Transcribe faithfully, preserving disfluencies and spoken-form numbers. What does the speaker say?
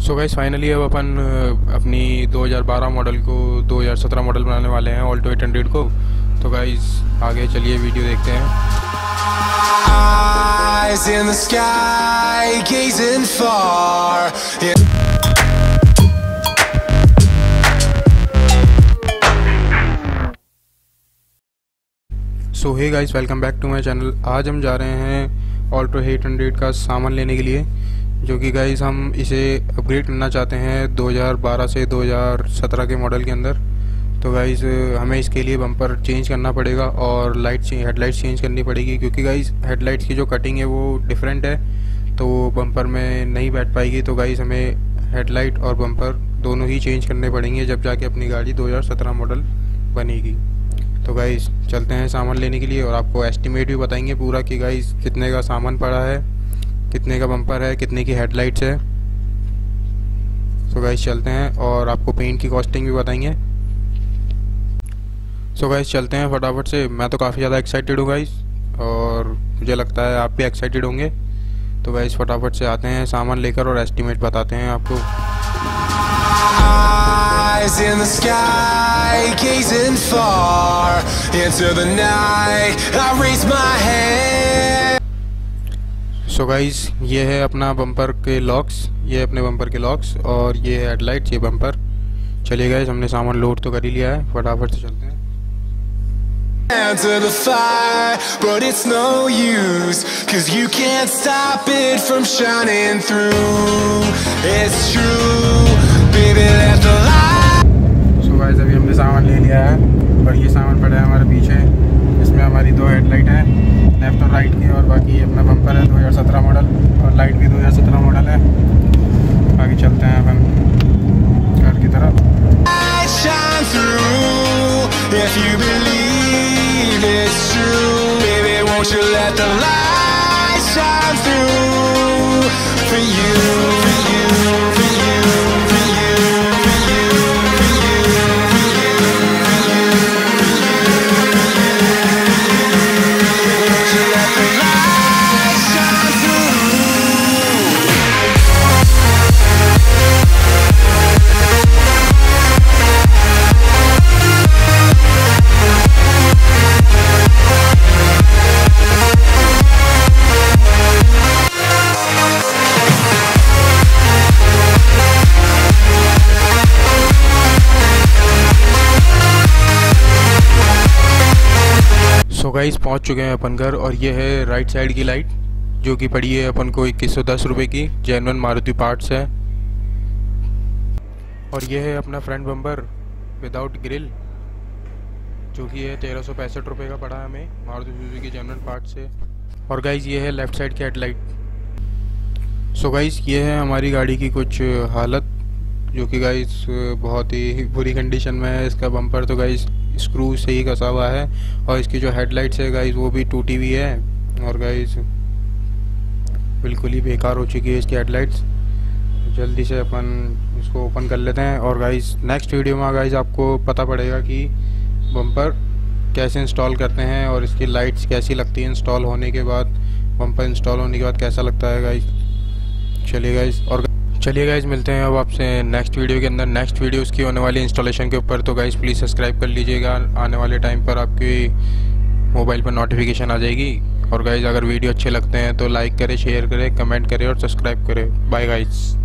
So guys finally अब अपन अ, अपनी दो हज़ार बारह मॉडल को दो हज़ार सत्रह मॉडल बनाने वाले हैं ऑल्टो एट हंड्रेड को। तो गाइस आगे चलिए वीडियो देखते हैं। Eyes in the sky, gazing far. Yeah. So hey guys, welcome back to my channel. आज हम जा रहे हैं ऑल्टो एट हंड्रेड का सामान लेने के लिए, जो कि गाइस हम इसे अपग्रेड करना चाहते हैं दो हज़ार बारह से दो हज़ार सत्रह के मॉडल के अंदर। तो गाइस हमें इसके लिए बम्पर चेंज करना पड़ेगा और लाइट हेडलाइट्स चेंज करनी पड़ेगी, क्योंकि गाइस हेडलाइट्स की जो कटिंग है वो डिफरेंट है, तो वो बम्पर में नहीं बैठ पाएगी। तो गाइस हमें हेडलाइट और बम्पर दोनों ही चेंज करने पड़ेंगे, जब जाके अपनी गाड़ी दो हज़ार सत्रह मॉडल बनेगी। तो गाइस चलते हैं सामान लेने के लिए और आपको एस्टिमेट भी बताएंगे पूरा कि गाइस कितने का सामान पड़ा है, कितने का बम्पर है, कितने की हेडलाइट्स है। तो गाइस चलते हैं और आपको पेंट की कॉस्टिंग भी बताएंगे। सो गाइस चलते हैं फटाफट से। मैं तो काफ़ी ज़्यादा एक्साइटेड हूँ गाइस, और मुझे लगता है आप भी एक्साइटेड होंगे। तो गाइस फटाफट से आते हैं सामान लेकर और एस्टिमेट बताते हैं आपको। Eyes in the sky, gazing far into the night. I raise my hand. So guys ये है अपना बम्पर के लॉक्स, ये अपने बम्पर के लॉक्स, और ये है हेडलाइट्स, ये बम्पर। चलिए गाइस हमने सामान लोड तो कर ही लिया है, फटाफट से चलते हैं। To the fire, but it's no use, 'cause you can't stop it from shining through. It's true, baby, let the light. So guys अभी हमने सामान ले लिया है और ये सामान पड़ा है हमारे पीछे। इसमें हमारी दो हेडलाइट है, लेफ्ट और राइट की, और बाकी अपना बम्पर है दो हज़ार सत्रह मॉडल, और लाइट भी दो हज़ार सत्रह मॉडल है। आगे चलते हैं अपन घर की तरफ। Shine through, if you believe it's true, baby, won't you let the light shine through for you, for you, for you, for you, for you, for you, for you, for you, won't you let the light shine through. So guys पहुंच चुके हैं अपन घर, और ये है right side की light, जो कि पड़ी है अपन को इक्कीस सौ दस रुपये की, जेन्युइन मारुति पार्ट्स है। और ये है अपना फ्रंट बम्पर विदाउट ग्रिल, जो कि है तेरह सौ पैंसठ रुपये का पड़ा है हमें मारुति सुजुकी जेन्युइन पार्ट्स से। और गाइस ये है लेफ़्ट साइड की हेडलाइट। सो गाइस ये है हमारी गाड़ी की कुछ हालत, जो कि गाइस बहुत ही बुरी कंडीशन में है। इसका बम्पर तो गाइस स्क्रू से ही कसा हुआ है, और इसकी जो हेडलाइट्स है गाइस वो भी टूटी हुई है, और गाइस बिल्कुल ही बेकार हो चुकी है इसकी हेडलाइट्स। जल्दी से अपन इसको ओपन कर लेते हैं, और गाइस नेक्स्ट वीडियो में गाइस आपको पता पड़ेगा कि बम्पर कैसे इंस्टॉल करते हैं और इसकी लाइट्स कैसी लगती हैं इंस्टॉल होने के बाद, बम्पर इंस्टॉल होने के बाद कैसा लगता है गाइस। चलिए गाइस और चलिए गाइस मिलते हैं अब आपसे नेक्स्ट वीडियो के अंदर। नेक्स्ट वीडियो उसकी होने वाली इंस्टॉलेशन के ऊपर। तो गाइस प्लीज़ सब्सक्राइब कर लीजिएगा, आने वाले टाइम पर आपकी मोबाइल पर नोटिफिकेशन आ जाएगी। और गाइस अगर वीडियो अच्छे लगते हैं तो लाइक करें, शेयर करें, कमेंट करें और सब्सक्राइब करें। Bye guys.